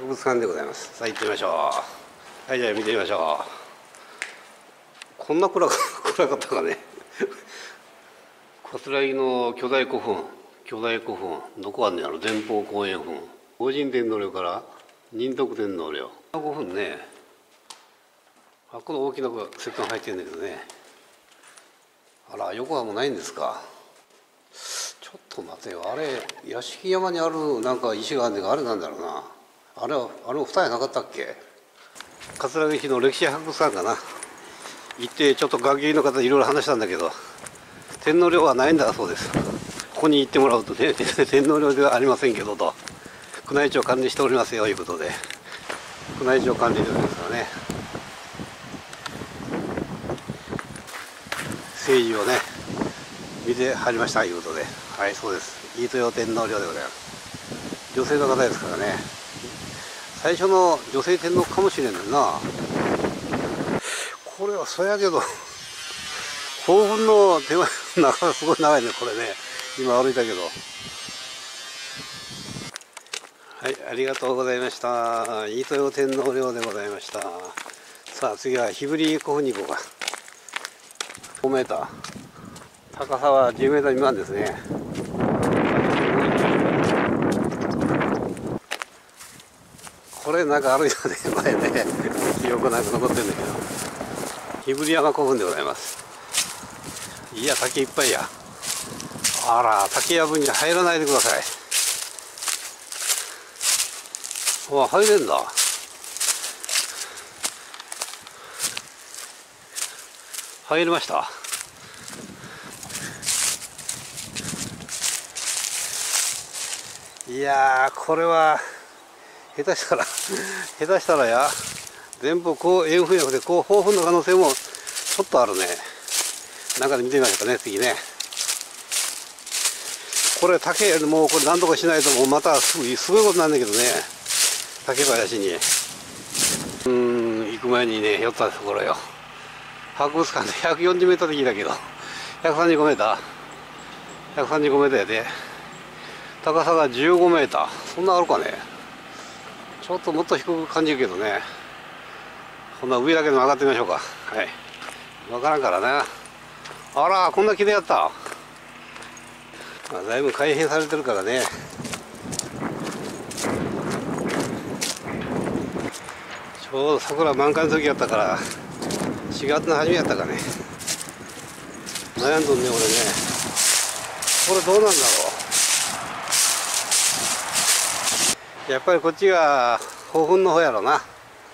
博物館でございます。さあ行ってみましょう。はい、じゃあ見てみましょう。こんな暗かったかね。葛城の巨大古墳どこあんねやろ。前方後円墳、法神天皇陵から仁徳天皇陵古墳ね。この大きな石棺入ってるんだけどね。あら、横はもうないんですか。ちょっと待てよ、あれ屋敷山にあるなんか石があるんだけど、あれなんだろうな。あれも二重なかったっけ。葛城市の歴史博物館かな。行ってちょっと学芸員の方いろいろ話したんだけど、天皇陵はないんだそうです。ここに行ってもらうとね、天皇陵ではありませんけどと、宮内庁管理しておりますよということで、宮内庁管理でですからね、政治をね見てはりましたということで、はい、そうです、飯豊天皇陵でございます。女性の方ですからね、最初の女性天皇かもしれんねんな。これはそやけど興奮の手前の中がすごい長いね、これね。今歩いたけど。はい、ありがとうございました。飯豊天皇陵でございました。さあ次は日振り古墳に行こうか。5メーター、高さは10メーター未満ですね。これなんか歩いたね、前ね。記憶なく残ってるんだけど、日振山古墳でございます。いや、竹いっぱいや。あら、竹やぶに入らないでください。あ、入れんだ。入りました。いやー、これは下手したらや、全部こう円墳やでこう方墳の可能性もちょっとあるね。中で見てみましょうかね、次ね。これ竹、もうこれ何とかしないともうまたすごいことなんだけどね、竹林に行く前にね寄ったところよ。博物館で140メートルで聞いたけど、135メーター135メーターやで、高さが15メーター、そんなあるかね。ちょっともっと低く感じるけどね。こんな上だけでも上がってみましょうか。はい、分からんからね。あら、こんな綺麗やった。だいぶ改変されてるからね。ちょうど桜満開の時やったから、4月の初めやったかね。悩んどんね、俺ね。これどうなんだろう。やっぱりこっちが古墳の方やろな。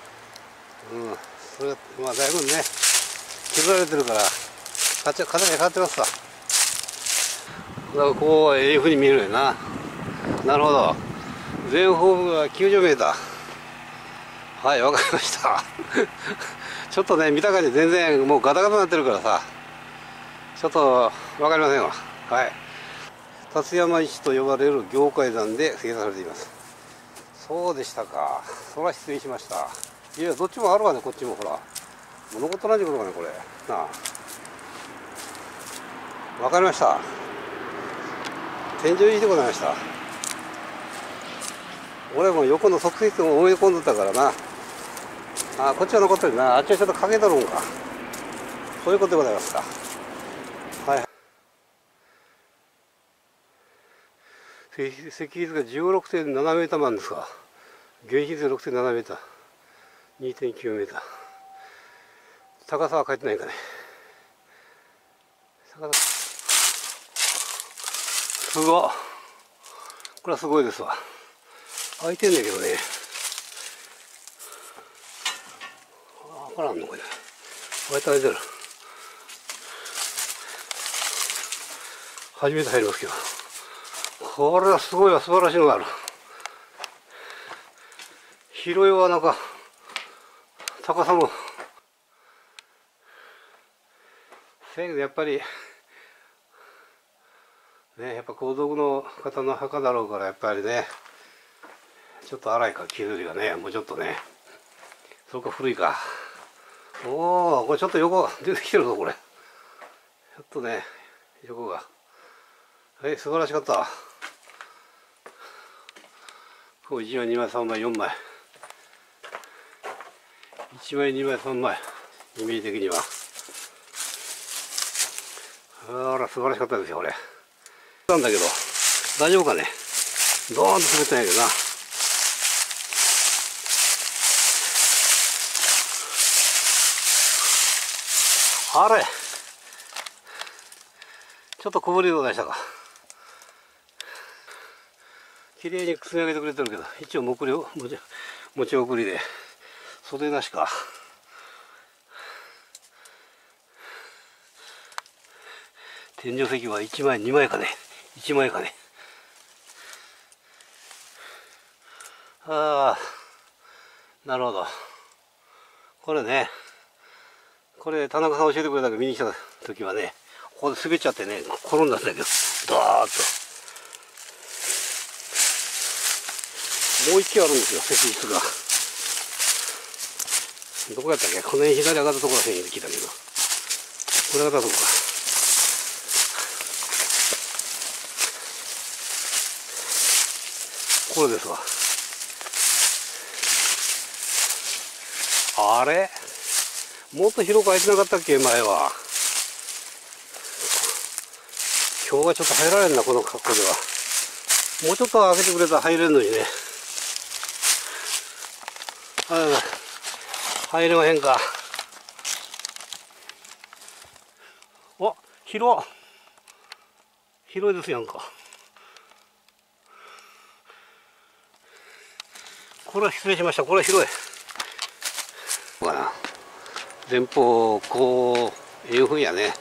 それまあだいぶね削られてるから形が変わってますわ。だからこういうふうに見えるよな。なるほど、全方部が90メーター。はい、わかりましたちょっとね見た感じ全然もうガタガタになってるからさ、ちょっとわかりませんわ。はい、辰山石と呼ばれる凝灰岩で形成されています。そうでしたか。それは失礼しました。いや、どっちもあるわね、こっちもほら。もう残っとらんじことかね、これ。なあ。わかりました。天井石でございました。俺も横の側室も思い込んでたからな。あ、こっちは残ってるな。あっちはちょっとかけとるんか。そういうことでございますか。はい。石碑図が 16.7 メーターなんですか。原比図 6.7 メーター。2.9 メーター。高さは書いてないかね。すごっ。これはすごいですわ。開いてんねんけどね。わからんのこれ。開いてる。初めて入りますけど。これはすごいわ、素晴らしいのがある。広いわ、なんか高さも。せやけどやっぱりね、やっぱ皇族の方の墓だろうから、やっぱりねちょっと荒いか、傷がね、もうちょっとね、そこ古いか。おお、これちょっと横出てきてるぞ、これ。ちょっとね、横が。はい、素晴らしかった。こう1枚、2枚、3枚、4枚。 1枚2枚3枚イメージ的には。あら素晴らしかったですよこれ。なんだけど大丈夫かね。ドーンと滑ってないけどな。あれちょっとこぼれるようでしたか。綺麗に積み上げてくれてるけど、一応持ち送りで袖なしか。天井石は1枚2枚かね。1枚かね。ああ、なるほど。これね、これ田中さん教えてくれたけど、見に来た時はね、ここで滑っちゃってね、転んだんだけど、ドーッと。もう一機あるんですよ、石室が。どこやったっけ。この辺左上がったところらへんで来たけど、これ上がったとこか。これですわ。あれもっと広く空いてなかったっけ前は。今日はちょっと入られんなこの格好では。もうちょっと開けてくれたら入れるのにね。入れまへんか。お、広いですやんか。これは失礼しました。これは広いかな。前方こういうふうやね。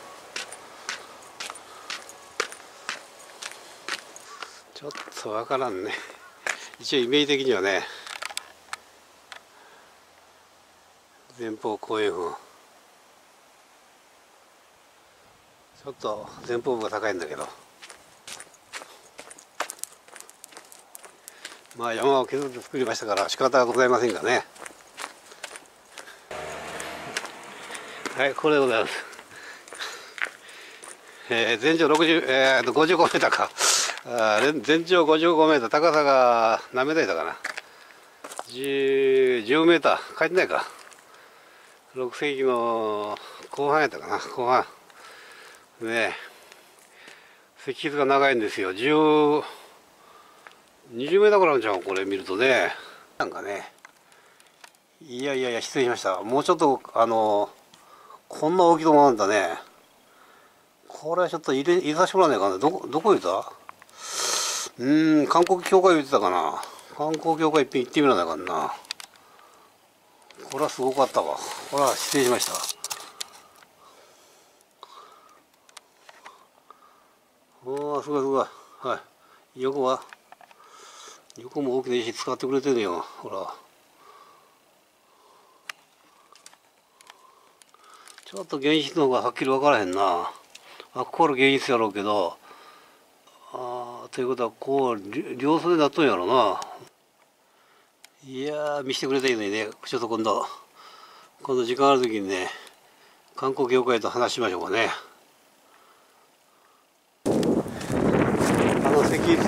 ちょっとわからんね。一応イメージ的にはね、前方こういうふう。ちょっと前方部が高いんだけど、まあ山を削って作りましたから仕方がございませんがね。はい、これでございます。全長55メーターか。全長55メーター、高さが何メーターだかな。10メーター、書いてないか。6世紀の後半やったかな、後半。ねえ、石室が長いんですよ。20メーターぐらいあるんちゃうこれ見るとね。なんかね、いや失礼しました。もうちょっとこんな大きいとこなんだね。これはちょっと入れさせてもらわないかな。どこ言った？韓国協会言ってたかな。観光協会一遍行ってみらないかんな。これはすごかったわ。これは失礼しました。おー、すごいすごい。はい。横も大きな石使ってくれてるよ。ほら。ちょっと現実の方がはっきり分からへんな。ここから現実やろうけど。ということは、こう、両袖になっとんやろな。いやー、見せてくれたらいいのにね。ちょっと今度時間ある時にね、観光協会と話しましょうかね。石室、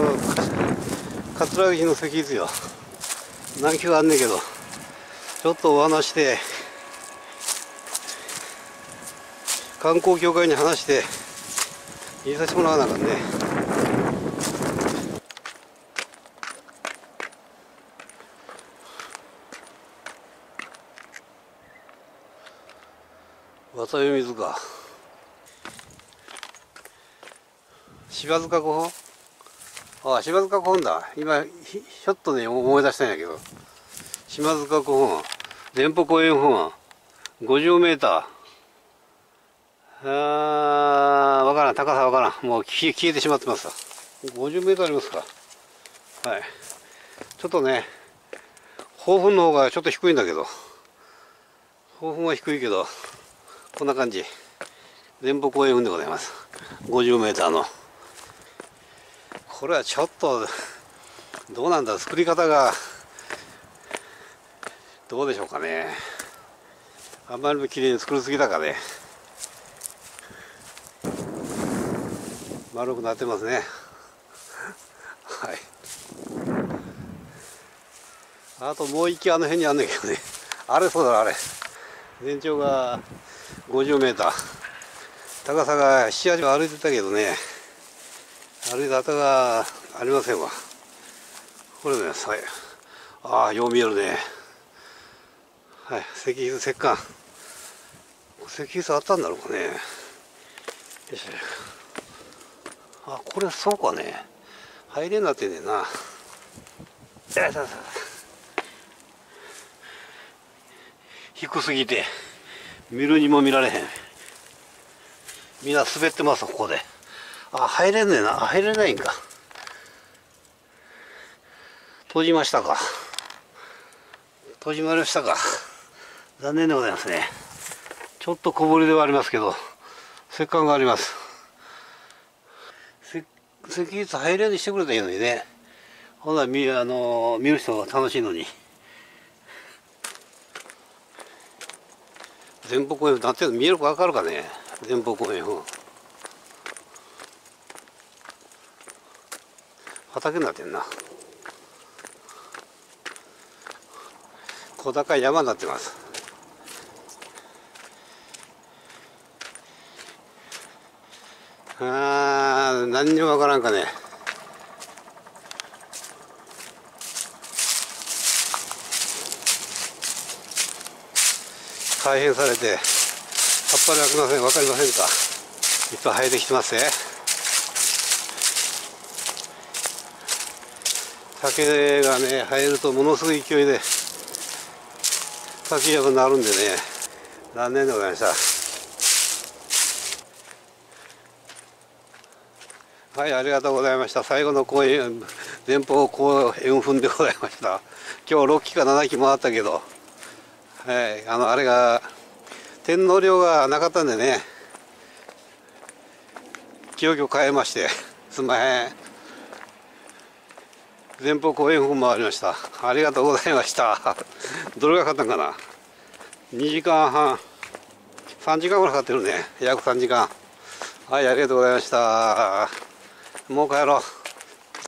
桂木の石室よ。何球あんねんけど、ちょっとお話して観光協会に話して入れさせてもらわなあかんね。渡湯水か。柴塚古墳。柴塚古墳だ。今ちょっとね思い出したんやけど、柴塚古墳前方後円墳50メーター。わからん、高さわからん。もう消えてしまってますわ。50メーターありますか。はい。ちょっとね、宝墳の方がちょっと低いんだけど、宝墳は低いけど、こんな感じ。前方後円墳でございます。50メーターの。これはちょっと、どうなんだ、作り方が、どうでしょうかね。あんまり綺麗に作りすぎたかね。丸くなってますね。はい。あともう一機あの辺にあんねんけどね。 あれそうだ、あれ全長が50メーター、高さが7、8歩いてたけどね、歩いた跡がありませんわ。これね、ああ、よう見えるね。はい、石碑石棺。石碑あったんだろうかね。よいしょ。あ、これそうかね。入れんなってんねんな。低すぎて見るにも見られへん。みんな滑ってます、ここで。あ、入れんねえな。入れないんか。閉じましたか。閉じまりましたか。残念でございますね。ちょっと小ぶりではありますけど、石棺があります。石碑入れるようにしてくれたらいいのにね。ほんなら見る人が楽しいのに。前方後円墳なってるの見えるか分かるかね。前方後円墳。畑になってんな。小高い山になってます。何にもわからんかね。改変されて葉っぱでわかりませんか。いっぱい生えてきてますね。竹がね生えるとものすごい勢いで滝山になるんでね、残念でございました。はい、ありがとうございました。最後の公園、前方後円墳でございました。今日6期か7期回ったけど、はい、あれが天皇陵がなかったんでね、急遽変えまして、すんまへん。前方後円墳回りました。ありがとうございました。どれがかかったんかな。2時間半、3時間ぐらいかかってるね。約3時間。はい、ありがとうございました。もう帰ろう。